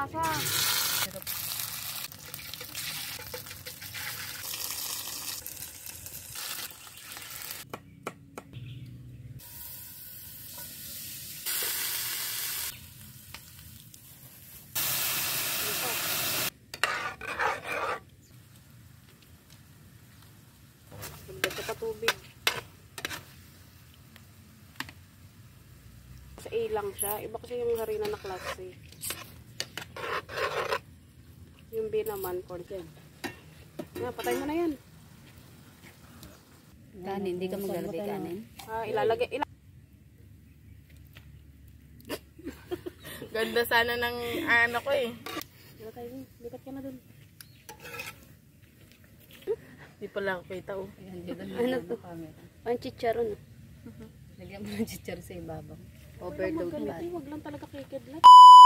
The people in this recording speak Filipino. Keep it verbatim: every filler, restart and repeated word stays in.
lasa. Dagdag ka pa tubig. Sa A lang siya. Iba kasi yung harina na klase. Yung B naman, corn. Na, patay mo na yan. Kanin, hindi ka maglalagay kanin. Ah, ilalagay, ilalagay. Ganda sana ng ano ko eh. Lipat ka na dun. Hindi pala ako kita oh. Ano to? Ang chicharon. Lagyan mo ng chichar sa ibabaw. Overdose Wag ba? lang talaga kikidlat.